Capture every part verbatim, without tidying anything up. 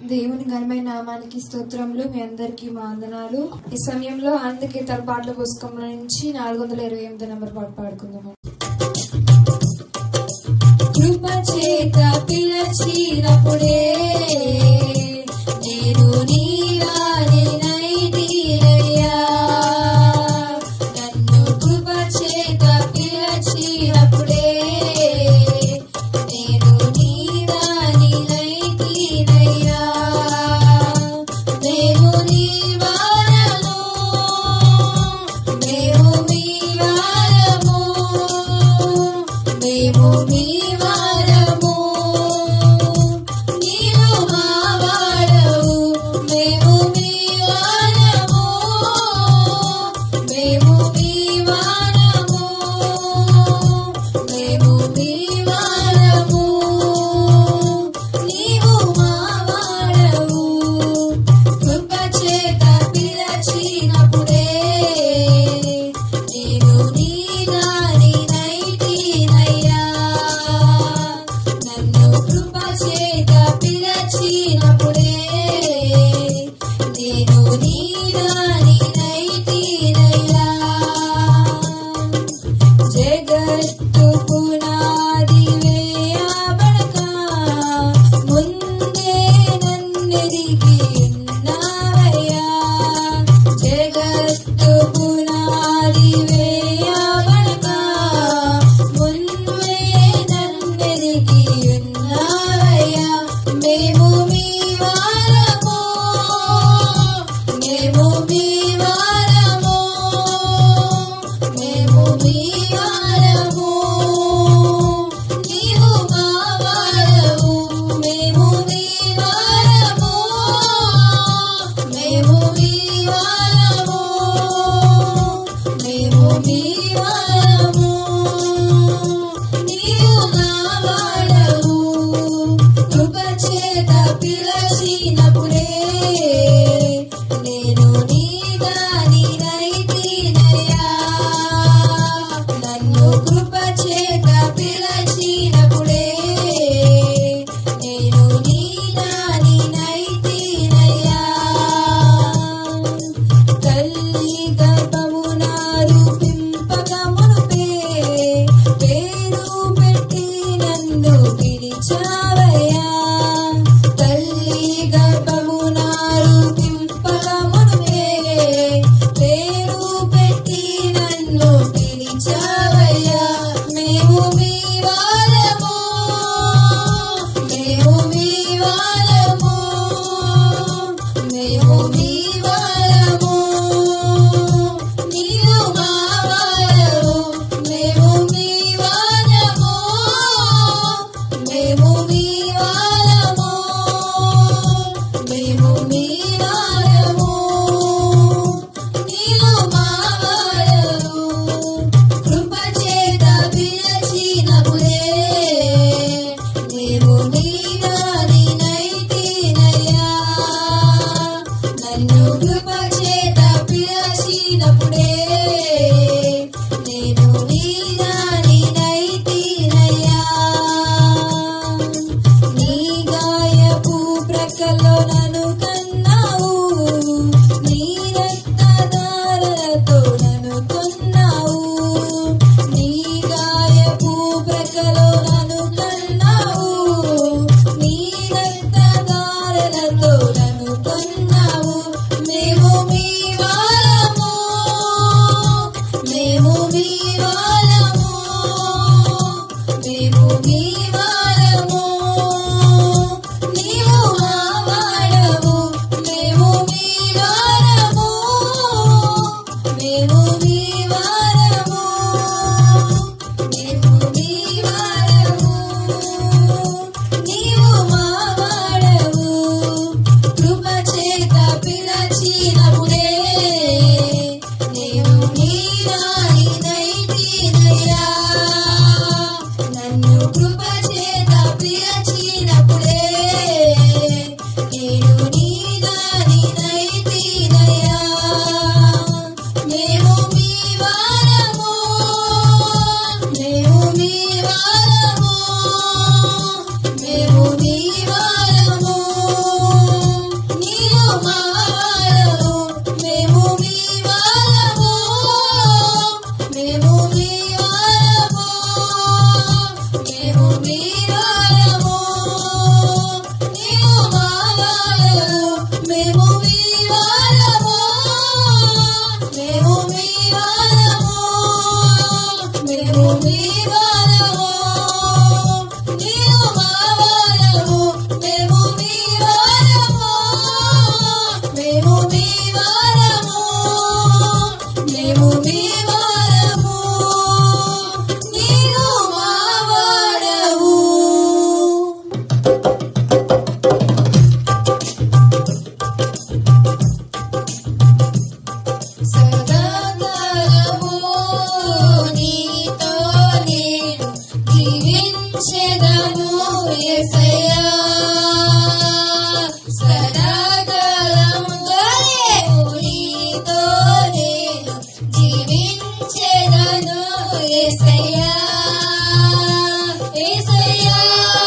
దేవుని ఘనమైన నామానికి స్తోత్రములు. మీ అందరికీ మా వందనాలు. ఈ సమయంలో ఆనంద కీర్తన పాటల పుస్తకంలో నుంచి నాలుగు వందల ఇరవై ఎనిమిది నెంబర్ పాట పాడుకుందాం. కృప చేత పిలచినప్పుడే నేను నీ వారినైతినయ్యా. నన్ను కృప చేత పిలచినప్పుడే నేను నీ వారినైతినయ్యా. మేము నీ వారము, మేము మీ వారము, మేము మీ వారము. నీవు మా వాడవు, మేము మీ వారము, మేము మీ వారము, మేము మీ వారము. నీవు మా వాడవు. కృప చేత పిలచినప్పుడే నేను నీ దానినైతినయ్యా. నన్ను కృప చేత పిలచినప్పుడే నేను నీ దానినైతినయ్యా. జగత్తు పునాది వేయబడక ముందే నన్నెరిగి ఉన్నావయ్యా. జగత్తు పునాది వేయబడక ముందే నన్నెరిగి ఉన్నావయ్యా. మేము మీ వారము, మేము మీ వారము, మేము మీ వారము. నీవు మా వారవు, మేము మీ వారము, మేము మీ వారము, మేము మీ వారము. నీవు నా వాడవు. కృప చేత పిలచినప్పుడే నేను నీ దానినైతినయ్యా. నన్ను కృప చేత పిలచినప్పుడే నేను నీ దానినైతినయ్యా. తల్లి గర్భమున రూపింపక మునుపే పేరు పెట్టి నన్ను పిలిచావయ్యా. తల్లి గర్భమున రూపింపక మునుపే పేరు పెట్టి నన్ను పిలిచావయ్యా. మేము మీ వారము, మేము మీ వారము, మేము మీ వారము. నీవు మా వారవు, మేము మీ వారము, మేము మీ వారము, మేము మీ వారము. నీవు మా వారవు. కృప చేత పిలచినప్పుడే నేను నీ దానినైతినయ్యా. నన్ను కృప చేత పిలచినప్పుడే నేను నీ దానినైతినయ్యా. నీ గాయపు ప్రక్కలో నన్ను కన్నావు, నీ రక్తధారలతో నన్ను కొన్నావు. నీ గాయపు ప్రక్కలో నన్ను కన్నావు, నీ రక్తధారలతో నన్ను కొన్నావు. మేము మీ వారము, మేము మీ వారము, మేము మీ వారము. నీవు మా వాడవు, మేము మీ వారము, మేము మీ వారము, మేము మీ వారము. నీవు మా వాడవు. కృప చేత పిలచినప్పుడే నేను నీ దానినైతినయ్యా. నన్ను కృప చేత మేము మీ వారము, నీవు మా వారము, మేము మీ వారము, మేము మీ వారము, మేము మీ వారము, నీవు మా వారము, మేము మీ వారము, మేము మీ వారము, మేము మీ వారము, నీవు మా వారము. సదాకాలము నీతో నేను జీవించెదను యేసయ్యా, సదాకాలము నీతో నేను జీవించెదను యేసయ్యా, యేసయ్యా,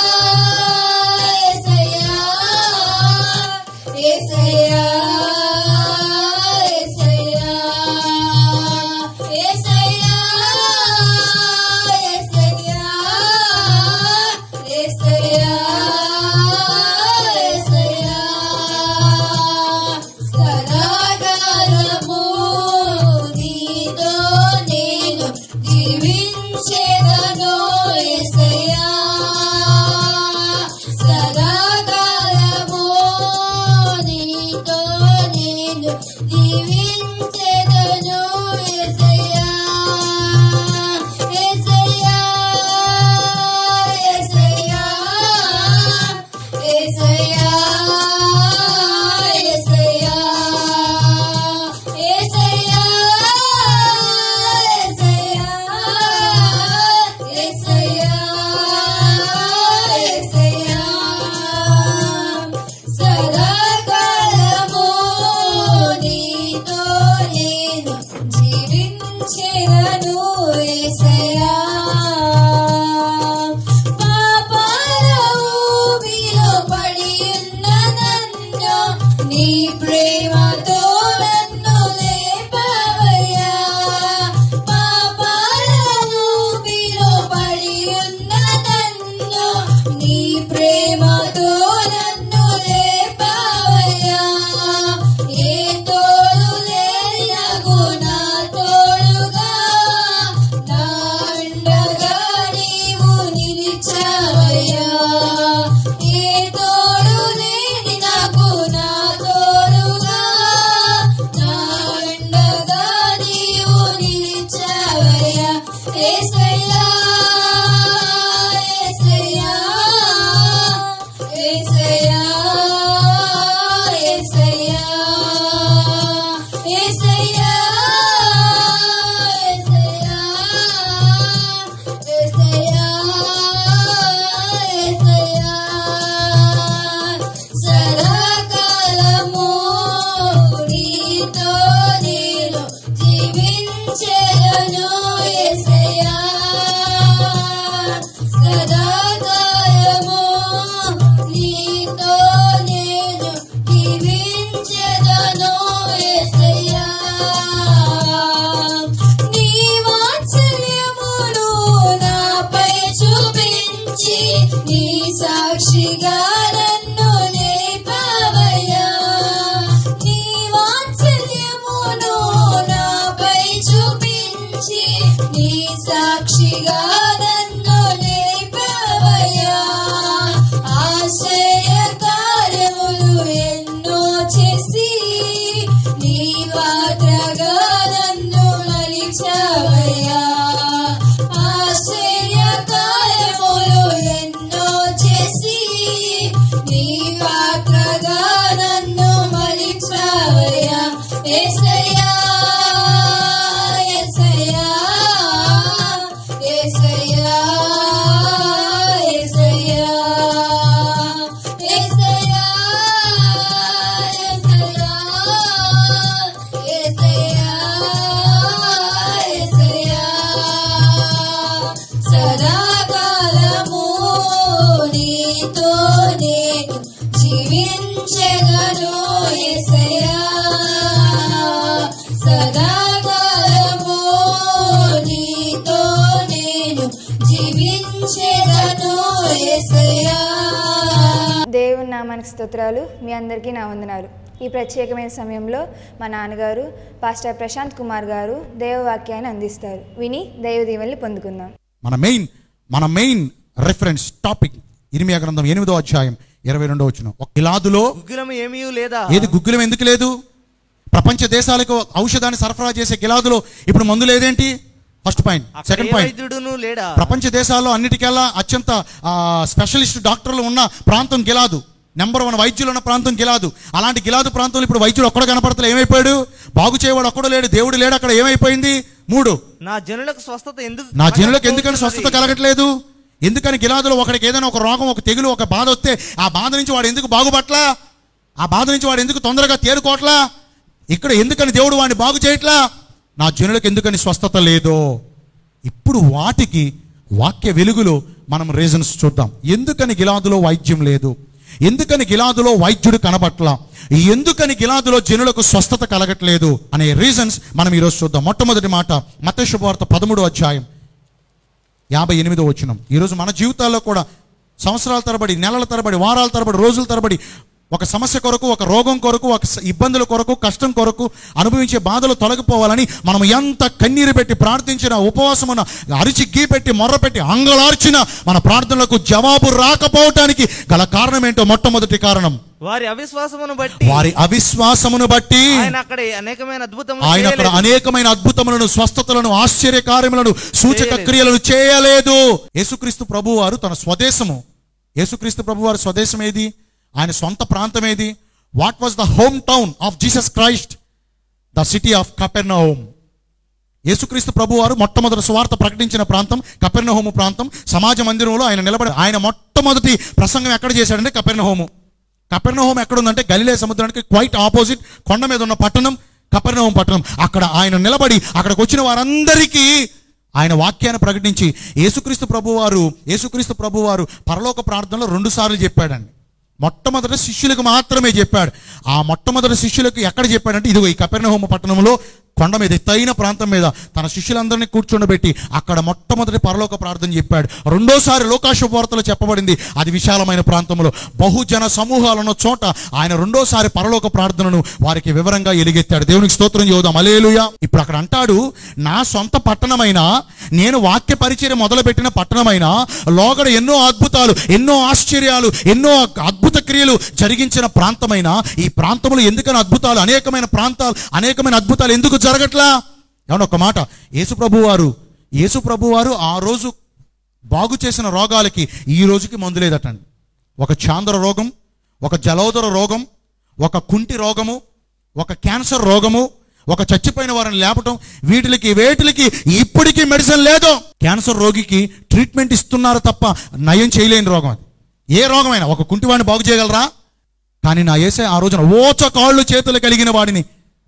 యేసయ్యా, యేసయ్యా, యేసయ్యా, యేసయ్యా, యేసయ్యా, యేసయ్యా, సదాకాలము నీతో నేను జీవించెదను యేసయ్యా, సదాకాలము నీతో నేను జీవించెదను యేసయ్యా, యేసయ్యా, యేసయ్యా, యేసయ్యా, యేసయ్యా, యేసయ్యా, యేసయ్యా, యేసయ్యా, సదాకాలము నీతో నేను జీవించెదను యేసయ్యా, పాపాల ఊబిలో పడి ఉన్న నన్ను నీ ప్రేమతో నన్ను లేపవయ్యా, పాపాల ఊబిలో పడి ఉన్న నన్ను నీ ప్రేమతో నన్ను లేపవయ్యా, ఏ తోడు లేని నాకు నా తోడుగా నా అండగా నీవు నిలిచావయ్యా, ఏ తోడు లేని నాకు నా తోడుగా నా అండగా నీవు నిలిచావయ్యా, యేసయ్యా, యేసయ్యా, యేసయ్యా, యేసయ్యా, యేసయ్యా, యేసయ్యా, యేసయ్యా, సదాకాలము నీతో నేను జీవించెదను యేసయ్యా, సదాకాలము నీతో నేను జీవించెదను యేసయ్యా, నీ వాత్సల్యమును నాపై చూపించి నీ సాక్షిగా నన్ను లేపవయ్యా, నీ వాత్సల్యమును నాపై చూపించి నీ సాక్షిగా నన్ను లేపవయ్యా, ఆశ్చర్య కార్యములు ఎన్నో చేసి నీ పాత్రగా నన్ను మలిచావయ్యా, ఆశ్చర్య కార్యములు ఎన్నో చేసి నీ పాత్రగా నన్ను మలిచావయ్యా, యేసయ్యా, యేసయ్యా, యేసయ్యా, యేసయ్యా, యేసయ్యా, యేసయ్యా, యేసయ్యా, సదాకాలము నీతో నేను జీవించెదను యేసయ్యా, సదాకాలము నీతో నేను జీవించెదను దేవుని నామానికి స్తోత్రాలు. మీ అందరికీ నా వందనాలు. ఈ ప్రత్యేకమైన సమయంలో మా నాన్నగారు పాస్టర్ ప్రశాంత్ కుమార్ గారు దేవవాక్యాన్ని అందిస్తారు. విని దైవ దీవెనలు పొందుకుందాం. మన మెయిన్ మన మెయిన్ రెఫరెన్స్ టాపిక్ ఇర్మియా గ్రంథం ఎనిమిదో అధ్యాయం ఇరవై రెండో వచనం. ఒక గిలాదులో గుగ్గిలం ఏమీ లేదా? ఏది గుగ్గిలం ఎందుకు లేదు? ప్రపంచ దేశాలకు ఔషధాన్ని సరఫరా చేసే గిలాదులో ఇప్పుడు మందు లేదేంటి? First point. సెకండ్ పాయింట్, ప్రపంచ దేశాల్లో అన్నిటికెల్లా అత్యంత స్పెషలిస్ట్ డాక్టర్లు ఉన్న ప్రాంతం గిలాదు. నెంబర్ వన్ వైద్యులు ఉన్న ప్రాంతం గిలాదు. అలాంటి గిలాదు ప్రాంతంలో ఇప్పుడు వైద్యుడు ఒక్కడో కనపడతలే. ఏమైపోయాడు? బాగు చేయవాడు ఒక్కడో లేడు, దేవుడు లేడు అక్కడ. ఏమైపోయింది? మూడు, నా జనులకు స్వస్థత ఎందుకు నా జనులకు ఎందుకని స్వస్థత కలగట్లేదు? ఎందుకని గిలాదులో ఒకడికి ఏదైనా ఒక రోగం, ఒక తెగులు, ఒక బాధ వస్తే ఆ బాధ నుంచి వాడు ఎందుకు బాగుపట్లా? ఆ బాధ నుంచి వాడు ఎందుకు తొందరగా తేరుకోవట్లా? ఇక్కడ ఎందుకని దేవుడు వాడిని బాగు చేయట్లా? నా జనులకు ఎందుకని స్వస్థత లేదో? ఇప్పుడు వాటికి వాక్య వెలుగులో మనం రీజన్స్ చూద్దాం. ఎందుకని గిలాదులో వైద్యం లేదు? ఎందుకని గిలాదులో వైద్యుడు కనబట్లా? ఎందుకని గిలాదులో జనులకు స్వస్థత కలగట్లేదు అనే రీజన్స్ మనం ఈరోజు చూద్దాం. మొట్టమొదటి మాట మత్తయి శుభవార్త పదమూడో అధ్యాయం యాభై ఎనిమిదో వచనం. ఈరోజు మన జీవితాల్లో కూడా సంవత్సరాల తరబడి, నెలల తరబడి, వారాల తరబడి, రోజుల తరబడి ఒక సమస్య కొరకు, ఒక రోగం కొరకు, ఒక ఇబ్బందుల కొరకు, కష్టం కొరకు అనుభవించే బాధలు తొలగిపోవాలని మనం ఎంత కన్నీరు పెట్టి ప్రార్థించిన, ఉపవాసమున అరిచి గీ పెట్టి మొర్ర పెట్టి అంగలార్చిన మన ప్రార్థనలకు జవాబు రాకపోవటానికి గల కారణం ఏంటో? మొట్టమొదటి కారణం వారి అవిశ్వాసమును బట్టి వారి అవిశ్వాసమును బట్టి ఆయన అక్కడ అనేకమైన అద్భుతములు ఆయన అక్కడ అనేకమైన అద్భుతములను, స్వస్థతలను, ఆశ్చర్య కార్యములను, సూచక క్రియలను చేయలేదు. యేసుక్రీస్తు ప్రభువారు తన స్వదేశము, యేసుక్రీస్తు ప్రభువారు స్వదేశం ఏది? ఆయన సొంత ప్రాంతం ఏది? What was the home town of Jesus Christ? The city of Capernaum. యేసుక్రీస్తు ప్రభువారు మొట్టమొదటి సువార్త ప్రకటించిన ప్రాంతం కపెర్నహూము ప్రాంతం. సమాజ మందిరంలో ఆయన నిలబడి ఆయన మొట్టమొదటి ప్రసంగం ఎక్కడ చేశాడంటే కపెర్నహూము. కపెర్నహూము ఎక్కడుందంటే గలిలే సముద్రానికి క్వైట్ ఆపోజిట్ కొండ మీద ఉన్న పట్టణం కపెర్నహూము పట్టణం. అక్కడ ఆయన నిలబడి అక్కడికి వచ్చిన వారందరికీ ఆయన వాక్యాన్ని ప్రకటించి యేసుక్రీస్తు ప్రభువారు యేసుక్రీస్తు ప్రభువారు పరలోక ప్రార్థనలో రెండు సార్లు చెప్పాడండి. మొట్టమొదటి శిష్యులకు మాత్రమే చెప్పాడు. ఆ మొట్టమొదటి శిష్యులకు ఎక్కడ చెప్పాడంటే ఇదిగో ఈ కపెర్నహూము పట్టణంలో కొండ మీద, ఎత్తైన ప్రాంతం మీద తన శిష్యులందరినీ కూర్చోబెట్టి అక్కడ మొట్టమొదటి పరలోక ప్రార్థన చెప్పాడు. రెండోసారి లోకాశుభవార్తలో చెప్పబడింది, అది విశాలమైన ప్రాంతంలో బహుజన సమూహాలున్న చోట ఆయన రెండోసారి పరలోక ప్రార్థనను వారికి వివరంగా ఎలుగెత్తాడు. దేవునికి స్తోత్రం చేద్దాం. హల్లెలూయా. ఇప్పుడు అక్కడ అంటాడు, నా సొంత పట్టణమైనా, నేను వాక్య పరిచర్య మొదలుపెట్టిన పట్టణమైనా, లోగడ ఎన్నో అద్భుతాలు, ఎన్నో ఆశ్చర్యాలు, ఎన్నో అద్భుత క్రియలు జరిగించిన ప్రాంతమైనా, ఈ ప్రాంతంలో ఎందుకని అద్భుతాలు, అనేకమైన ప్రాంతాలు, అనేకమైన అద్భుతాలు ఎందుకు జరగట్లా? ఏమన్నా ఒక మాట, యేసుప్రభు వారు యేసుప్రభు వారు ఆ రోజు బాగు చేసిన రోగాలకి ఈ రోజుకి మందు లేదటండి. ఒక చాంద్ర రోగం, ఒక జలోదర రోగం, ఒక కుంటి రోగము, ఒక క్యాన్సర్ రోగము, ఒక చచ్చిపోయిన వారిని లేపటం, వీటికి వేటికి ఇప్పటికీ మెడిసిన్ లేదు. క్యాన్సర్ రోగికి ట్రీట్మెంట్ ఇస్తున్నారు తప్ప నయం చేయలేని రోగం అది. ఏ రోగమైనా. ఒక కుంటివాడిని బాగు చేయగలరా? కానీ నా యేసయ్య ఆ రోజున ఓచ కాళ్ళు చేతులు కలిగిన వాడిని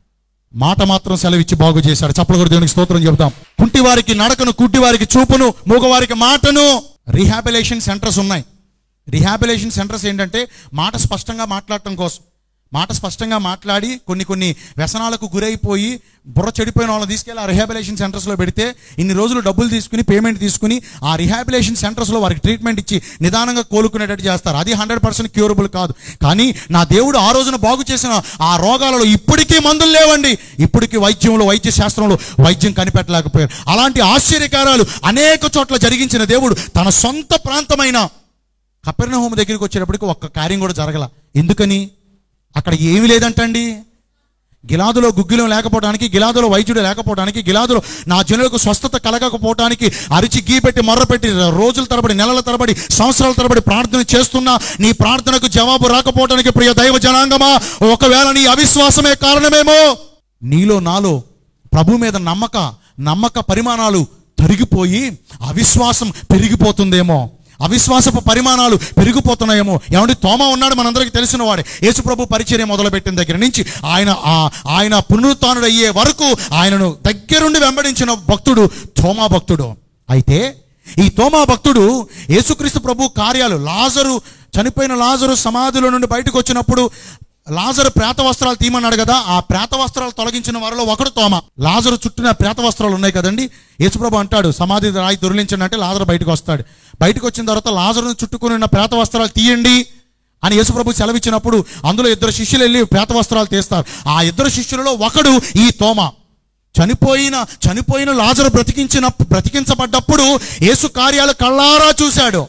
మాట మాత్రం సెలవిచ్చి బాగు చేశాడు. చప్పలు కూడా దేవునికి స్తోత్రం చెబుతాం. కుంటి వారికి నడకను, కుంటి వారికి చూపును, మూగవారికి మాటను. రీహాబిలేషన్ సెంటర్స్ ఉన్నాయి. రీహాబిలేషన్ సెంటర్స్ ఏంటంటే మాట స్పష్టంగా మాట్లాడటం కోసం, మాట స్పష్టంగా మాట్లాడి కొన్ని కొన్ని వ్యసనాలకు గురైపోయి బుర్ర చెడిపోయిన వాళ్ళని తీసుకెళ్ళి ఆ రిహాబిలేషన్ సెంటర్స్లో పెడితే ఇన్ని రోజులు డబ్బులు తీసుకుని, పేమెంట్ తీసుకుని ఆ రిహాబిలేషన్ సెంటర్స్లో వారికి ట్రీట్మెంట్ ఇచ్చి నిదానంగా కోలుకునేటట్టు చేస్తారు. అది హండ్రెడ్ పర్సెంట్ క్యూరబుల్ కాదు. కానీ నా దేవుడు ఆ రోజున బాగు చేసిన ఆ రోగాలలో ఇప్పటికీ మందులు లేవండి. ఇప్పటికీ వైద్యంలో, వైద్య శాస్త్రంలో వైద్యం కనిపెట్టలేకపోయారు. అలాంటి ఆశ్చర్యకారాలు అనేక చోట్ల జరిగించిన దేవుడు తన సొంత ప్రాంతమైన కపెర్నహూము దగ్గరికి వచ్చేటప్పటికి ఒక్క కార్యం కూడా జరగల. ఎందుకని? అక్కడ ఏమీ లేదంటండి. గిలాదులో గుగ్గిలం లేకపోవడానికి, గిలాదులో వైద్యుడు లేకపోవడానికి, గిలాదులో నా జనులకు స్వస్థత కలగకపోవడానికి అరిచి గీ పెట్టి మొర్ర పెట్టి రోజుల తరబడి, నెలల తరబడి, సంవత్సరాల తరబడి ప్రార్థన చేస్తున్నా నీ ప్రార్థనకు జవాబు రాకపోవడానికి ప్రియ దైవ జనాంగమా, ఒకవేళ నీ అవిశ్వాసమే కారణమేమో. నీలో నాలో ప్రభు మీద నమ్మక నమ్మక పరిమాణాలు తరిగిపోయి అవిశ్వాసం పెరిగిపోతుందేమో, అవిశ్వాసపు పరిమాణాలు పెరిగిపోతున్నాయేమో. ఏమంటే తోమా ఉన్నాడు, మనందరికీ తెలిసిన వాడే. యేసుప్రభు పరిచర్య మొదలుపెట్టిన దగ్గర నుంచి ఆయన ఆయన పునరుత్థానుడు అయ్యే వరకు ఆయనను దగ్గరుండి వెంబడించిన భక్తుడు తోమా భక్తుడు. అయితే ఈ తోమా భక్తుడు యేసుక్రీస్తు ప్రభు కార్యాలు, లాజరు చనిపోయిన లాజరు సమాధిలో నుండి బయటకు వచ్చినప్పుడు లాజరు ప్రేత వస్త్రాలు తీయమన్నాడు కదా, ఆ ప్రేత వస్త్రాలు తొలగించిన వారిలో ఒకడు తోమా. లాజరు చుట్టిన ప్రేత వస్త్రాలు ఉన్నాయి కదండి. యేసుప్రభు అంటాడు, సమాధి రాయి దొరిలించండి అంటే లాజరు బయటకు వస్తాడు. బయటకు వచ్చిన తర్వాత లాజరును చుట్టుకుని ఉన్న ప్రేత వస్త్రాలు తీయండి అని యేసుప్రభు సెలవిచ్చినప్పుడు అందులో ఇద్దరు శిష్యులు వెళ్ళి ప్రేత వస్త్రాలు తీస్తారు. ఆ ఇద్దరు శిష్యులలో ఒకడు ఈ తోమా. చనిపోయిన చనిపోయిన లాజరు బ్రతికించిన బ్రతికించబడ్డప్పుడు యేసు కార్యాలు కళ్ళారా చూశాడు.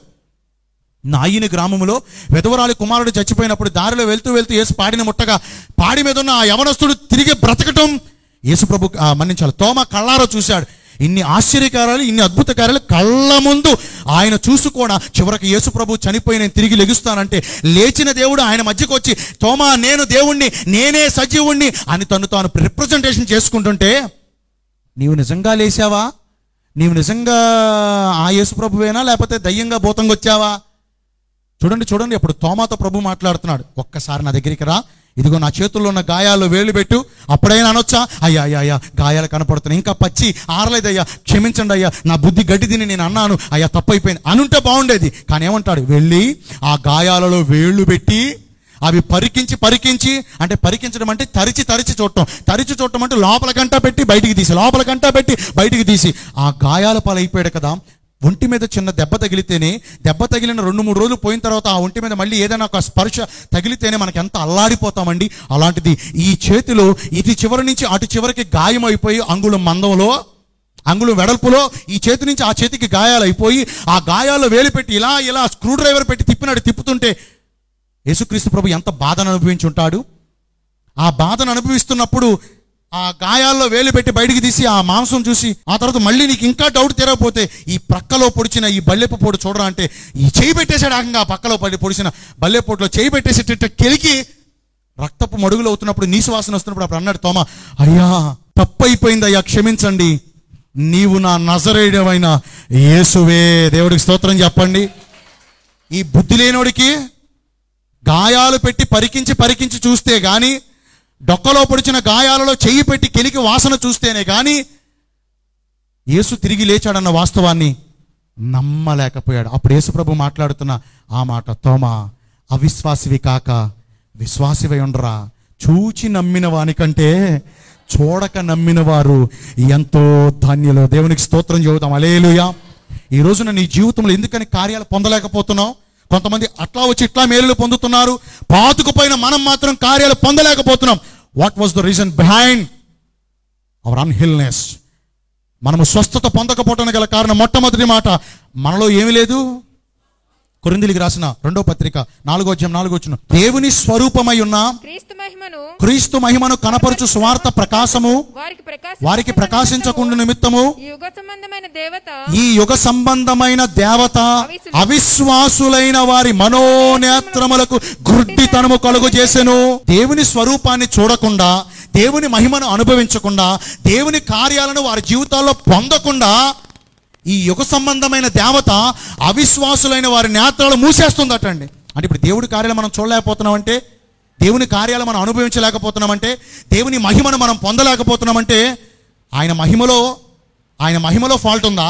నాయిని గ్రామంలో విధవరాలి కుమారుడు చచ్చిపోయినప్పుడు దారిలో వెళ్తూ వెళ్తూ యేసు పాడిని ముట్టగా పాడి మీద ఉన్న ఆ యవనస్తుడు తిరిగి బ్రతకటం యేసుప్రభు మన్నించాలి తోమా కళ్ళారా చూశాడు. ఇన్ని ఆశ్చర్యకార్యాలు, ఇన్ని అద్భుత కార్యాలు కళ్ళ ముందు ఆయన చూసుకోడా చివరికి యేసుప్రభు చనిపోయి నేను తిరిగి లెగుస్తానంటే లేచిన దేవుడు ఆయన మధ్యకు వచ్చి తోమా నేను దేవుణ్ణి, నేనే సజీవుణ్ణి అని తను తాను రిప్రజెంటేషన్ చేసుకుంటుంటే, నీవు నిజంగా లేచావా? నీవు నిజంగా ఆ యేసుప్రభువేనా లేకపోతే దయ్యంగా భూతంగా వచ్చావా? చూడండి చూడండి అప్పుడు తోమాతో ప్రభు మాట్లాడుతున్నాడు, ఒక్కసారి నా దగ్గరికి రా, ఇదిగో నా చేతుల్లో ఉన్న గాయాల్లో వేలు పెట్టు. అప్పుడైనా అనొచ్చా, అయ్యా అయ్యా అయ్యా గాయాలు కనపడుతున్నాయి, ఇంకా పచ్చి ఆరలేదయ్యా, క్షమించండి అయ్యా, నా బుద్ధి గడ్డి తిని నేను అన్నాను అయ్యా, తప్పైపోయింది అనుంటే బాగుండేది. కానీ ఏమంటాడు, వెళ్ళి ఆ గాయాలలో వేళ్ళు పెట్టి అవి పరికించి పరికించి అంటే పరికించడం అంటే తరిచి తరిచి చూడటం, తరిచి చూడటం అంటే లోపల గంట పెట్టి బయటికి తీసి, లోపల గంట పెట్టి బయటికి తీసి ఆ గాయాల పాలైపోయాడు కదా. ఒంటి మీద చిన్న దెబ్బ తగిలితేనే, దెబ్బ తగిలిన రెండు మూడు రోజులు పోయిన తర్వాత ఆ ఒంటి మీద మళ్ళీ ఏదైనా ఒక స్పర్శ తగిలితేనే మనకి ఎంత అల్లాడిపోతామండి. అలాంటిది ఈ చేతిలో ఇది చివరి నుంచి అటు చివరికి గాయం అయిపోయి అంగుళం మందంలో అంగుళం వెడల్పులో ఈ చేతి నుంచి ఆ చేతికి గాయాలు అయిపోయి ఆ గాయాల్లో వేలు పెట్టి ఇలా ఇలా స్క్రూ డ్రైవర్ పెట్టి తిప్పినాడు. తిప్పుతుంటే యేసుక్రీస్తు ప్రభు ఎంత బాధను అనుభవించి ఉంటాడు. ఆ బాధను అనుభవిస్తున్నప్పుడు ఆ గాయాల్లో వేలు పెట్టి బయటికి తీసి ఆ మాంసం చూసి ఆ తర్వాత మళ్ళీ నీకు ఇంకా డౌట్ తీరకపోతే ఈ ప్రక్కలో పొడిచిన ఈ బల్లెపు పొడి చూడరా అంటే ఈ చేయి పెట్టేశాడు. ఆకంగా ఆ పక్కలో పడి పొడిచిన బల్లెపోటులో చేయి పెట్టేసేట కెలికి రక్తపు మడుగులు అవుతున్నప్పుడు నీసువాసన వస్తున్నప్పుడు అప్పుడు అన్నాడు తోమా, అయ్యా తప్పు అయిపోయింది అయ్యా, క్షమించండి, నీవు నా నజరేయుడవైన యేసువే. దేవుడికి స్తోత్రం చెప్పండి. ఈ బుద్ధి లేనోడికి గాయాలు పెట్టి పరికించి పరికించి చూస్తే గాని, డొక్కలో పొడిచిన గాయాలలో చెయ్యి పెట్టి కెలికి వాసన చూస్తేనే గాని యేసు తిరిగి లేచాడన్న వాస్తవాన్ని నమ్మలేకపోయాడు. అప్పుడు యేసు ప్రభు మాట్లాడుతున్న ఆ మాట, తోమా అవిశ్వాసివి కాక విశ్వాసివై ఉండరా, చూచి నమ్మిన వానికంటే చూడక నమ్మిన వారు ఎంతో ధన్యులు. దేవునికి స్తోత్రం చెబుతాం. హల్లెలూయా. ఈ రోజున నీ జీవితంలో ఎందుకని కార్యాలు పొందలేకపోతున్నావు? కొంతమంది అట్లా వచ్చి ఇట్లా మేలులు పొందుతున్నారు, పాతుకుపోయిన మనం మాత్రం కార్యాలు పొందలేకపోతున్నాం. What was the reason behind our unhealthiness? మనము స్వస్థత పొందకపోవటానికి గల కారణం మొట్టమొదటి మాట, మనలో ఏమీ లేదు. కొరింథీయులకు రాసిన రెండో పత్రిక నాలుగో అధ్యాయం నాలుగో వచనం, దేవుని స్వరూపమై ఉన్న క్రీస్తు మహిమను క్రీస్తు మహిమను కనపరచు స్వార్థ ప్రకాశము వారికి ప్రకాశ వారికి ప్రకాశించకుండా నిమిత్తము ఈ యుగ సంబంధమైన దేవత ఈ యుగ సంబంధమైన దేవత అవిశ్వాసులైన వారి మనోనేత్రములకు గుడ్డితనము కలుగు చేసెను. దేవుని స్వరూపాన్ని చూడకుండా, దేవుని మహిమను అనుభవించకుండా, దేవుని కార్యాలను వారి జీవితాల్లో పొందకుండా ఈ యుగ సంబంధమైన దేవత అవిశ్వాసులైన వారి నేత్రాలు మూసేస్తుందటండి. అంటే ఇప్పుడు దేవుడి కార్యాలు మనం చూడలేకపోతున్నామంటే, దేవుని కార్యాలు మనం అనుభవించలేకపోతున్నామంటే, దేవుని మహిమను మనం పొందలేకపోతున్నామంటే ఆయన మహిమలో ఆయన మహిమలో ఫాల్ట్ ఉందా?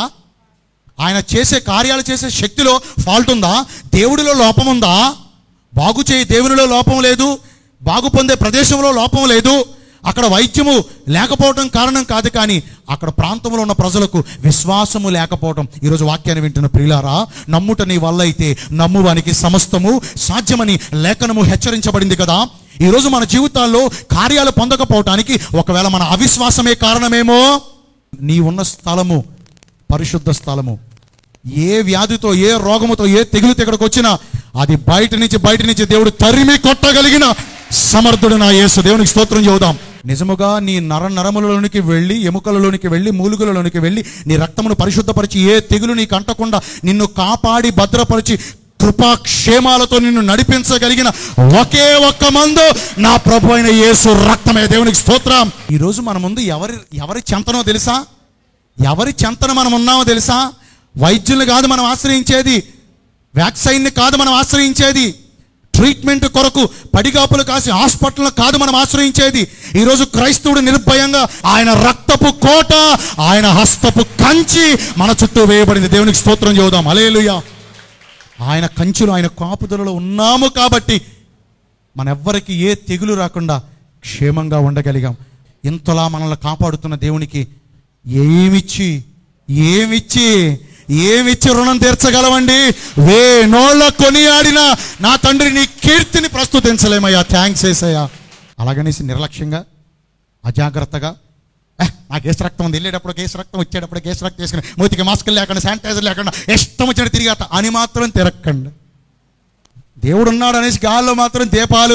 ఆయన చేసే కార్యాలు చేసే శక్తిలో ఫాల్ట్ ఉందా? దేవుడిలో లోపం ఉందా? బాగు చేయి దేవునిలో లోపం లేదు, బాగు పొందే ప్రదేశంలో లోపం లేదు, అక్కడ వైద్యము లేకపోవడం కారణం కాదు, కానీ అక్కడ ప్రాంతంలో ఉన్న ప్రజలకు విశ్వాసము లేకపోవడం. ఈరోజు వాక్యాన్ని వింటున్న ప్రియులారా, నమ్ముట నీ వల్ల అయితే నమ్మువానికి సమస్తము సాధ్యమని లేఖనము హెచ్చరించబడింది కదా. ఈరోజు మన జీవితాల్లో కార్యాలు పొందకపోవటానికి ఒకవేళ మన అవిశ్వాసమే కారణమేమో. నీ ఉన్న స్థలము పరిశుద్ధ స్థలము. ఏ వ్యాధితో, ఏ రోగముతో, ఏ తెగులు తెగడకు వచ్చినా అది బయట నుంచి బయట నుంచి దేవుడు తరిమి కొట్టగలిగిన సమర్థుడు నా యేసు. దేవునికి స్తోత్రం చెబుదాం. నిజముగా నీ నర నరములలోనికి వెళ్ళి, ఎముకలలోనికి వెళ్ళి, మూలుగులలోనికి వెళ్ళి నీ రక్తమును పరిశుద్ధపరిచి ఏ తెగులు నీకు అంటకుండా నిన్ను కాపాడి భద్రపరిచి కృపాక్షేమాలతో నిన్ను నడిపించగలిగిన ఒకే ఒక్క మందు నా ప్రభు అయిన యేసు రక్తమే. దేవునికి స్తోత్రం. ఈరోజు మన ముందు ఎవరి ఎవరి చెంతనో తెలుసా? ఎవరి చెంతన మనం ఉన్నామో తెలుసా? వైద్యులు కాదు మనం ఆశ్రయించేది, వ్యాక్సిన్ని కాదు మనం ఆశ్రయించేది, ట్రీట్మెంట్ కొరకు పడిగాపులు కాసి హాస్పిటల్ కాదు మనం ఆశ్రయించేది. ఈరోజు క్రైస్తవుడు నిర్భయంగా ఆయన రక్తపు కోట, ఆయన హస్తపు కంచి మన చుట్టూ వేయబడింది. దేవునికి స్తోత్రం చెబుదాం. హల్లెలూయా. ఆయన కంచులు, ఆయన కాపుదలలో ఉన్నాము కాబట్టి మనెవ్వరికి ఏ తెగులు రాకుండా క్షేమంగా ఉండగలిగాం. ఇంతలా మనల్ని కాపాడుతున్న దేవునికి ఏమిచ్చి ఏమిచ్చి ఏమిచ్చి రుణం తీర్చగలవండి? వే నోళ్ళ కొనియాడిన నా తండ్రి నీ కీర్తిని ప్రస్తుతించలేమయ్యా. థ్యాంక్స్ ఏసయ్యా. అలాగనేసి నిర్లక్ష్యంగా అజాగ్రత్తగా నాకు కేసు రక్తం ఉంది, వెళ్ళేటప్పుడు కేసు రక్తం, వచ్చేటప్పుడు కేసు రక్తం వేసుకుని మూతికి మాస్కులు లేకుండా శానిటైజర్ లేకుండా ఇష్టం వచ్చినట్టు తిరిగాత అని మాత్రం తిరక్కండి. దేవుడు ఉన్నాడు అనేసి గాల్లో మాత్రం దీపాలు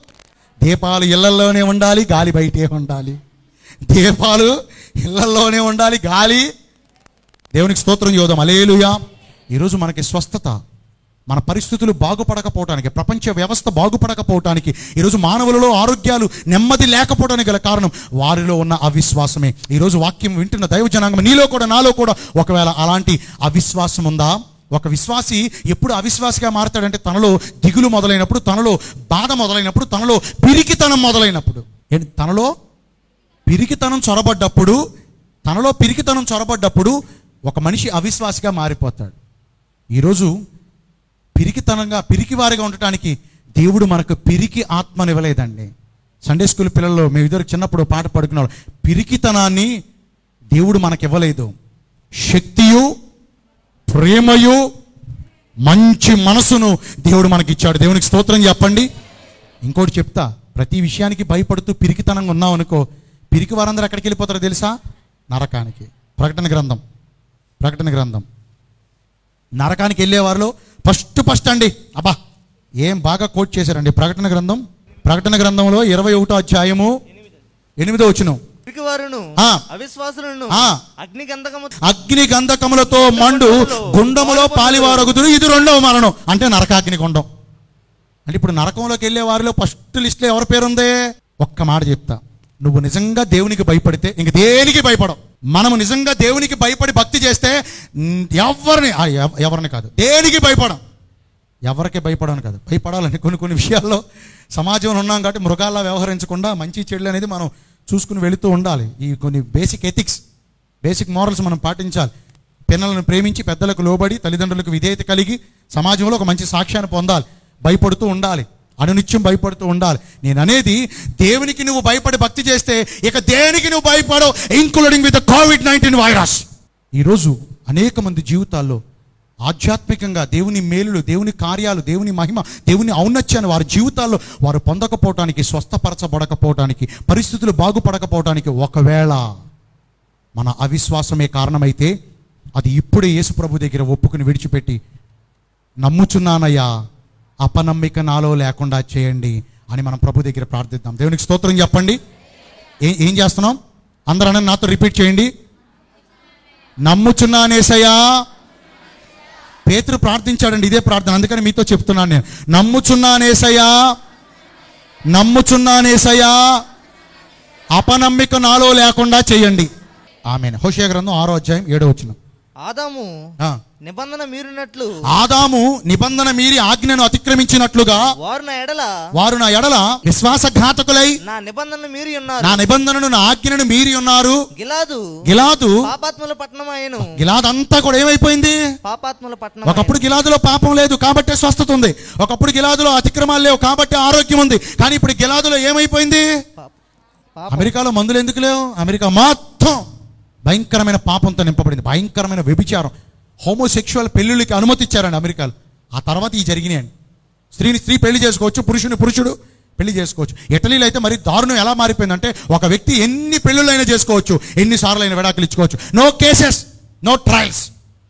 దీపాలు ఇళ్లల్లోనే ఉండాలి, గాలి బయటే ఉండాలి. దీపాలు ఇళ్లల్లోనే ఉండాలి, గాలి. దేవునికి స్తోత్రం చేద్దాం. హల్లెలూయా. ఈరోజు మనకి స్వస్థత, మన పరిస్థితులు బాగుపడకపోవటానికి, ప్రపంచ వ్యవస్థ బాగుపడకపోవటానికి, ఈరోజు మానవులలో ఆరోగ్యాలు నెమ్మది లేకపోవడానికి గల కారణం వారిలో ఉన్న అవిశ్వాసమే. ఈరోజు వాక్యం వింటున్న దైవ జనాంగం నీలో కూడా నాలో కూడా ఒకవేళ అలాంటి అవిశ్వాసం ఉందా? ఒక విశ్వాసి ఎప్పుడు అవిశ్వాసిగా మారతాడంటే తనలో దిగులు మొదలైనప్పుడు, తనలో బాధ మొదలైనప్పుడు, తనలో పిరికితనం మొదలైనప్పుడు. ఏంటి? తనలో పిరికితనం చొరబడ్డప్పుడు తనలో పిరికితనం చొరబడ్డప్పుడు ఒక మనిషి అవిశ్వాసిగా మారిపోతాడు. ఈరోజు పిరికితనంగా పిరికివారిగా ఉండటానికి దేవుడు మనకు పిరికి ఆత్మనివ్వలేదండి. సండే స్కూల్ పిల్లల్లో మేము ఇద్దరు చిన్నప్పుడు పాట పాడుకున్నాం. పిరికితనాన్ని దేవుడు మనకి ఇవ్వలేదు. శక్తియు ప్రేమయు మంచి మనసును దేవుడు మనకి ఇచ్చాడు. దేవునికి స్తోత్రం చెప్పండి. ఇంకోటి చెప్తా, ప్రతి విషయానికి భయపడుతూ పిరికితనంగా ఉన్నాం అనుకో, పిరికి వారందరూ ఎక్కడికి వెళ్ళిపోతారో తెలుసా? నరకానికి. ప్రకటన గ్రంథం ప్రకటన గ్రంథం నరకానికి వెళ్ళే వారిలో ఫస్ట్ ఫస్ట్ అండి, అబ్బా ఏం బాగా కోట్ చేశారండి. ప్రకటన గ్రంథం ప్రకటన గ్రంథంలో ఇరవై ఒకటో అధ్యాయము ఎనిమిదో వచనం. అవిశ్వాసులను అగ్ని గంధకము అగ్ని గంధకములతో మండు గుండములో పాలివారగుదురు, ఇది రెండవ మరణం. అంటే నరకాగ్ని గుండం. అంటే ఇప్పుడు నరకంలోకి వెళ్ళే వారిలో ఫస్ట్ లిస్ట్లో ఎవరి పేరుంది? ఒక్క మాట చెప్తా, నువ్వు నిజంగా దేవునికి భయపడితే ఇంక దేనికి భయపడవు. మనము నిజంగా దేవునికి భయపడి భక్తి చేస్తే ఎవరిని ఎవరిని కాదు దేనికి భయపడం, ఎవరికి భయపడను కాదు. భయపడాలని కొన్ని కొన్ని విషయాల్లో సమాజంలో ఉన్నాం కాబట్టి మృగాల్లా వ్యవహరించకుండా మంచి చెడులు అనేది మనం చూసుకుని వెళుతూ ఉండాలి. ఈ కొన్ని బేసిక్ ఎథిక్స్, బేసిక్ మోరల్స్ మనం పాటించాలి. పిల్లలను ప్రేమించి పెద్దలకు లోబడి తల్లిదండ్రులకు విధేయత కలిగి సమాజంలో ఒక మంచి సాక్ష్యాన్ని పొందాలి. భయపడుతూ ఉండాలి, అనునిత్యం భయపడుతూ ఉండాలి. నేను అనేది దేవునికి నువ్వు భయపడి భక్తి చేస్తే ఇక దేనికి నువ్వు భయపడవు, including with Covid nineteen virus. ఈరోజు అనేక మంది జీవితాల్లో ఆధ్యాత్మికంగా దేవుని మేలులు, దేవుని కార్యాలు, దేవుని మహిమ, దేవుని ఔన్నత్యాన్ని వారి జీవితాల్లో వారు పొందకపోవటానికి, స్వస్థపరచబడకపోవటానికి, పరిస్థితులు బాగుపడకపోవటానికి ఒకవేళ మన అవిశ్వాసమే కారణమైతే అది ఇప్పుడే యేసు ప్రభు దగ్గర ఒప్పుకుని విడిచిపెట్టి నమ్ముచున్నానయ్యా, అపనమ్మిక నాలో లేకుండా చేయండి అని మనం ప్రభు దగ్గర ప్రార్థిద్దాం. దేవునికి స్తోత్రం చెప్పండి. ఏం ఏం చేస్తున్నాం? అందరూ అన్న నాతో రిపీట్ చేయండి. నమ్ముచున్నానేసయ్యా. పేతురు ప్రార్థించాడండి ఇదే ప్రార్థన, అందుకని మీతో చెప్తున్నాను నేను. నమ్ముచున్నానేసయ్యా, నమ్ముచున్నానేసయ్యా, అపనమ్మిక నాలో లేకుండా చేయండి. ఆమేన్. హోషేయ గ్రంథం ఆరో అధ్యాయం ఏడో వచనం. ఆదాము నిబంధన మీరినట్లు ఆదాము నిబంధన మీరి ఆజ్ఞను అతిక్రమించినట్లుగా వారు నా ఎడల వారు నా ఎడల విశ్వాసఘాతకులై నా నిబంధనను మీరి ఉన్నారు, నా నిబంధనను నా ఆజ్ఞను మీరి ఉన్నారు. గిలాదు గిలాదు పాపాత్ముల పట్టణమాయెను. గిలాదు అంతా కూడా ఏమైపోయింది? పాపాత్ముల పట్టణం. ఒకప్పుడు గిలాదులో పాపం లేదు కాబట్టి స్వస్థత ఉంది. ఒకప్పుడు గిలాదులో అతిక్రమాలు లేవు కాబట్టి ఆరోగ్యం ఉంది. కానీ ఇప్పుడు గిలాదులో ఏమైపోయింది? అమెరికాలో మందులు ఎందుకు లేవు? అమెరికా మొత్తం భయంకరమైన పాపంతో నింపబడింది. భయంకరమైన వ్యభిచారం, హోమోసెక్షువల్ పెళ్ళిళ్ళకి అనుమతి ఇచ్చారండి అమెరికాలో. ఆ తర్వాత ఈ జరిగినాయండి. స్త్రీని స్త్రీ పెళ్లి చేసుకోవచ్చు, పురుషుని పురుషుడు పెళ్లి చేసుకోవచ్చు. ఇటలీలో అయితే మరి దారుణం ఎలా మారిపోయిందంటే ఒక వ్యక్తి ఎన్ని పెళ్ళిళ్ళైనా చేసుకోవచ్చు, ఎన్నిసార్లు అయినా విడాకులు ఇచ్చుకోవచ్చు. No cases, no trials.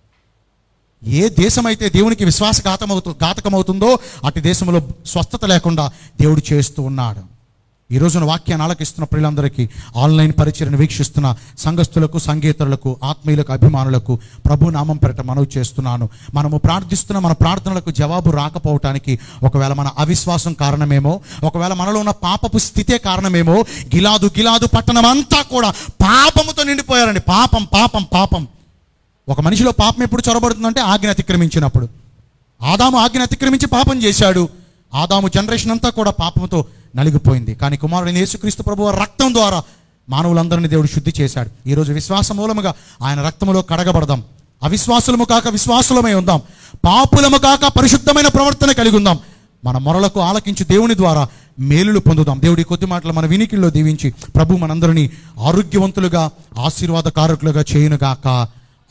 ఏ దేశం అయితే దేవునికి విశ్వాసఘాతమవుతూ ఘాతకమవుతుందో అటు దేశంలో స్వస్థత లేకుండా దేవుడు చేస్తూ ఉన్నాడు. ఈ రోజున వాక్యాన్ని ఆలకిస్తున్న ప్రియులందరికీ, ఆన్లైన్ పరిచర్యను వీక్షిస్తున్న సంఘస్థులకు, సంగీతరులకు, ఆత్మీయులకు, అభిమానులకు ప్రభు నామం పేరట మనవి చేస్తున్నాను. మనము ప్రార్థిస్తున్న మన ప్రార్థనలకు జవాబు రాకపోవటానికి ఒకవేళ మన అవిశ్వాసం కారణమేమో, ఒకవేళ మనలో ఉన్న పాపపు స్థితే కారణమేమో. గిలాదు గిలాదు పట్టణం అంతా కూడా పాపముతో నిండిపోయారండి. పాపం పాపం పాపం. ఒక మనిషిలో పాపం ఎప్పుడు చొరబడుతుందంటే ఆజ్ఞ అతిక్రమించినప్పుడు. ఆదాము ఆజ్ఞ అతిక్రమించి పాపం చేశాడు. ఆదాము జనరేషన్ అంతా కూడా పాపంతో నలిగిపోయింది. కానీ కుమారుడైన యేసుక్రీస్తు ప్రభువు రక్తం ద్వారా మానవులందరినీ దేవుడు శుద్ధి చేశాడు. ఈరోజు విశ్వాస మూలముగా ఆయన రక్తములో కడగబడదాం. అవిశ్వాసులము కాక విశ్వాసులమై ఉందాం. పాపులము కాక పరిశుద్ధమైన ప్రవర్తన కలిగి ఉందాం. మన మొరలకు ఆలకించి దేవుని ద్వారా మేలులు పొందుదాం. దేవుడి కొద్ది మాటలు మన వినికిల్లో దీవించి ప్రభు మనందరినీ ఆరోగ్యవంతులుగా, ఆశీర్వాదకారకులుగా చేయునుగాక.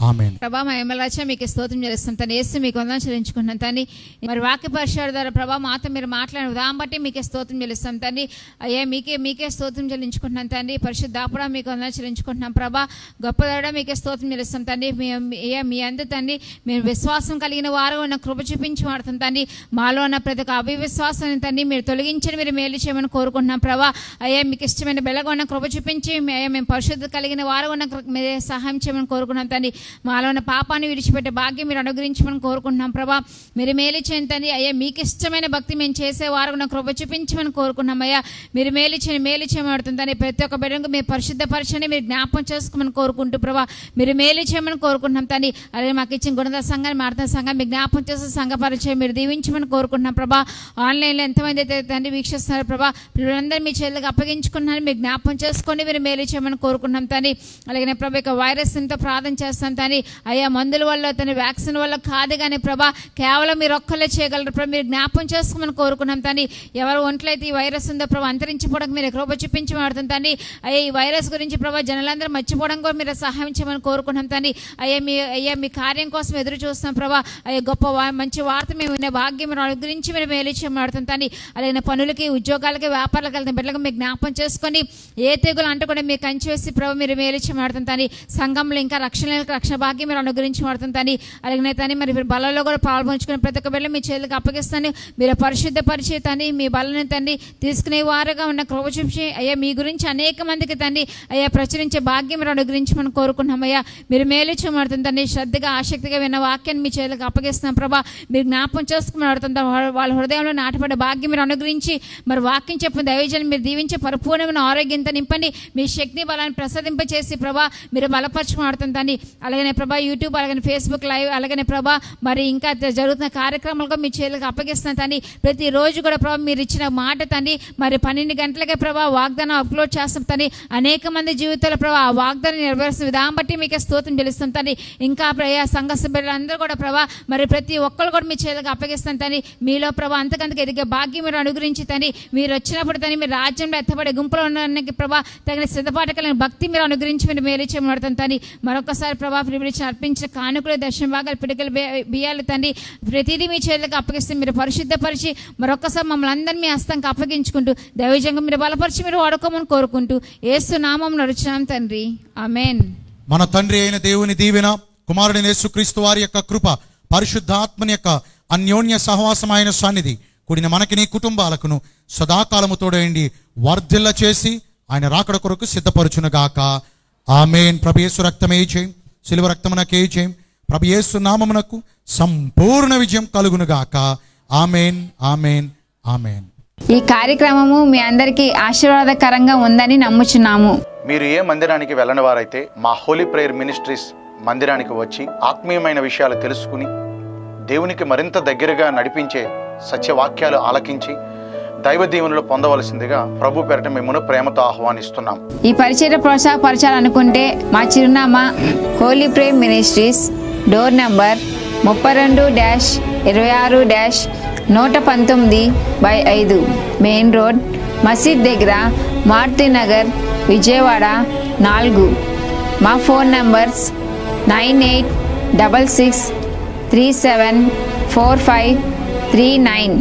ఆమేన్. ప్రభా మహిమలాచ మీకు స్తోత్రం చేస్తాం తండ్రి. యేసు మీకు వందనాలు చెల్లించుకుంటున్నాం తండ్రి. మరి వాక్య పరిచయం ద్వారా ప్రభా మాతో మీరు మాట్లాడిన విధానం బట్టి మీకే స్తోత్రం చెల్లిస్తాం తండ్రి. అయ్యా మీకే మీకే స్తోత్రం చెల్లించుకుంటున్నాం తండ్రి. పరిశుద్ధాపుడా మీకు వందనాలు చెల్లించుకుంటున్నాం ప్రభా. గొప్పదాడా మీకే స్తోత్రం చెల్లిస్తాం తండ్రి. మీ అయ్యా మీ అందు తండ్రి మీరు విశ్వాసం కలిగిన వారు ఉన్న కృప చూపించి వాడుతాం తండ్రి. మాలో ఉన్న ప్రతి ఒక్క అవిశ్వాసాన్ని తండ్రి మీరు తొలగించని మీరు మేలు చేయమని కోరుకుంటున్నాం ప్రభా. అయ్యా మీకు ఇష్టమైన బెల్లగా ఉన్న కృప చూపించి అయ్యా మేము పరిశుద్ధ కలిగిన వారు ఉన్న మీరే సహాయం చేయమని కోరుకున్నాం తండ్రి. మాలో ఉన్న పాపాన్ని విడిచిపెట్టే భాగ్యం మీరు అనుగ్రహించమని కోరుకుంటున్నాం ప్రభా. మీరు మేలు చేయండి తండ్రి. అయ్యా మీకు ఇష్టమైన భక్తి మేము చేసే వారు ఉన్న కృప చూపించమని కోరుకున్నాం అయ్యా. మీరు మేలు చేయండి మేలు చేయమడుతుంది తండ్రి. ప్రతి ఒక్క బిడ్డకు మీరు పరిశుద్ధ పరిచయాన్ని మీరు జ్ఞాపకం చేసుకోమని కోరుకుంటూ ప్రభా మీరు మేలు చేయమని కోరుకుంటున్నాం తండ్రి. అలాగే మాకు ఇచ్చిన గుణద సంఘాన్ని మారుతున్న సంఘం మీకు జ్ఞాపకం చేసే సంఘ పరిచయం మీరు దీవించమని కోరుకుంటున్నాం ప్రభా. ఆన్లైన్లో ఎంతమంది అయితే తండ్రి వీక్షిస్తున్నారు ప్రభా పిల్లలందరూ మీ చేతులకు అప్పగించుకున్నారని మీరు జ్ఞాపకం చేసుకొని మీరు మేలు చేయమని కోరుకుంటున్నాం తండ్రి. అలాగే ప్రభా ఇక వైరస్ ఎంతో ప్రార్థన చేస్తాం తండ్రి. అయ్యా మందుల వల్ల తన వ్యాక్సిన్ వల్ల కాదు కానీ ప్రభా కేవలం మీరు ఒక్కలే చేయగలరు ప్రభా. మీరు జ్ఞాపకం చేసుకోమని కోరుకున్నాం తండ్రి. ఎవరు ఒంట్లో అయితే ఈ వైరస్ ఉందో ప్రభా అంతరించిపోవడానికి మీరు కృప చూపించి మాడుతుంది తండ్రి. అయ్యా ఈ వైరస్ గురించి ప్రభా జనాలందరూ మర్చిపోవడం కూడా మీరు సహాయం చేయమని కోరుకున్నాం తండ్రి. అయ్యా మీ అయ్యా మీ కార్యం కోసం ఎదురు చూస్తాం ప్రభా. అయ్యా గొప్ప మంచి వార్త మేము వినే భాగ్యం మీరు గురించి మీరు మేలు చేయమాడుతుంది తండ్రి. అలాగే పనులకి ఉద్యోగాలకి వ్యాపారాలకు వెళ్తాం బిడ్డలకు మీరు జ్ఞాపకం చేసుకొని ఏ తెగులు అంటూ కూడా మీకు కంచి వేసి ప్రభావ మీరు మేలు చేయమాడుతుంది తండ్రి. సంఘంలో ఇంకా రక్షణ రక్షణ భాగ్యం మీరు అనుగ్రహించి మాడుతుంది తండ్రి. అలాగే తండ్రి మరి బలలో కూడా పాల్పంచుకుని ప్రతి ఒక్క బిడ్డ మీ చేతులకు అప్పగిస్తాను. మీరు పరిశుద్ధ పరిచయ తండ్రి మీ బలని తండ్రి తీసుకునే వారుగా ఉన్న కృప చూపించి అయ్యా మీ గురించి అనేక మందికి తండ్రి అయ్యా ప్రచురించే భాగ్యం మీరు అనుగ్రహించి మనం కోరుకున్నాం అయ్యా. మీరు మేలు చేయమాడుతుంది తండ్రి. శ్రద్ధగా ఆసక్తిగా విన్న వాక్యాన్ని మీ చేతులకు అప్పగిస్తున్నాం ప్రభా. మీరు జ్ఞాపకం చేసుకుని ఆడుతుంది వాళ్ళ హృదయంలో నాటపడే భాగ్యం మీరు అనుగ్రహించి మరి వాక్యం చెప్పిన దైవజనం మీరు దీవించి పరిపూర్ణమైన ఆరోగ్యంతో నింపండి. మీ శక్తి బలాన్ని ప్రసాదింపచేసి ప్రభా మీరు బలపరచమాడుతుంది తండ్రి. అలాగే ప్రభా యూట్యూబ్ అలాగే ఫేస్బుక్ లైవ్ అలాగే ప్రభా మరి ఇంకా జరుగుతున్న కార్యక్రమాలకు మీ చేతులకు అప్పగిస్తున్న తండ్రి. ప్రతిరోజు కూడా ప్రభా మీరు ఇచ్చిన మాట తండ్రి మరి పన్నెండు గంటలకే ప్రభా వాగ్దానం అప్లోడ్ చేస్తాం తండ్రి. అనేక మంది జీవితాల ప్రభా ఆ వాగ్దానం నెరవేరుస్తున్న విధానం బట్టి మీకు స్తోత్రం చెల్లిస్తాం తండ్రి. ఇంకా ప్రయా సంఘ సభ్యులందరూ కూడా ప్రభా మరి ప్రతి ఒక్కరు కూడా మీ చేతులకు అప్పగిస్తాం తండ్రి. మీలో ప్రభా అంతకంతకు ఎదిగే భాగ్యం మీరు అనుగ్రహించి తండ్రి. మీరు వచ్చినప్పుడు తండ్రి మీరు రాజ్యంలో ఎత్తబడే గుంపులో ఉన్న ప్రభా తగిన సిద్ధపాటు కలిగిన భక్తి మీరు అనుగ్రహించి మీరు మేలు చేయమడుతుంది తండ్రి. మరొకసారి ప్రభా ప్రివిలిచి అర్పించిన కానుకలు దర్శన భాగాలు పిడికలు బియ్యాలు తండ్రి ప్రతిదీ మీ చేతులకు అప్పగిస్తే మీరు పరిశుద్ధపరిచి మరొకసారి మమ్మల్ని అందరినీ మీ హస్తంకి అప్పగించుకుంటూ దైవజంగా మీరు బలపరిచి మీరు వాడుకోమని కోరుకుంటూ యేసు నామం నడుచున్నాం తండ్రి. ఆమేన్. మన తండ్రి అయిన దేవుని దీవెన కుమారుడైన యేసుక్రీస్తు వారి యొక్క కృప పరిశుద్ధాత్మని యొక్క అన్యోన్య సహవాసమైన సన్నిధి కూడిన మనకి నీ కుటుంబాలకును సదాకాలము తోడైండి వర్ధిల్ల చేసి ఆయన రాకడ కొరకు సిద్ధపరచునుగాక. ఆమేన్. ప్రభు యేసు రక్తమే చేయం శిలువ రక్తమునకే చేయం ప్రభు యేసు నామమునకు సంపూర్ణ విజయం కలుగునుగాక. ఆమేన్ ఆమేన్ ఆమేన్. ఈ కార్యక్రమము మీ అందరికీ ఆశీర్వాదకరంగా ఉందని నమ్ముచున్నాము. మీరు ఏ మందిరానికి వెళ్ళని వారైతే మా హోలీ ప్రేయర్ మినిస్ట్రీస్ మందిరానికి వచ్చి ఆత్మీయమైన విషయాలు తెలుసుకుని దేవునికి మరింత దగ్గరగా నడిపించే సత్యవాక్యాలు ఆలకించి దైవ దీవెనలు పొందవలసిందిగా ప్రభు పేరట మిమ్మల్ని ప్రేమతో ఆహ్వానిస్తున్నాం. ఈ పరిచయ ప్రోత్సాహపరచాలనుకుంటే మా చిరునామా Holy Prayer Ministries, door number ముప్పై రెండు డాష్ ఇరవై ఆరు డాష్ నూట పంతొమ్మిది బై ఐదు, మెయిన్ రోడ్, మసీద్ దగ్గర, మారుతి నగర్, విజయవాడ నాలుగు. మా phone numbers nine eight double six three seven four five three nine,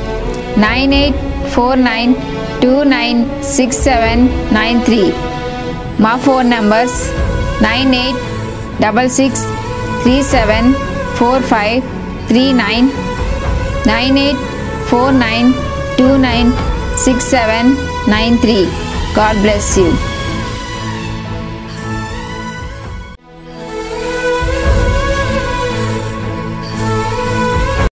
nine eight four nine two nine six seven nine three. మా phone numbers nine eight double six three seven four five three nine, nine eight four nine two nine six seven nine three. God bless you.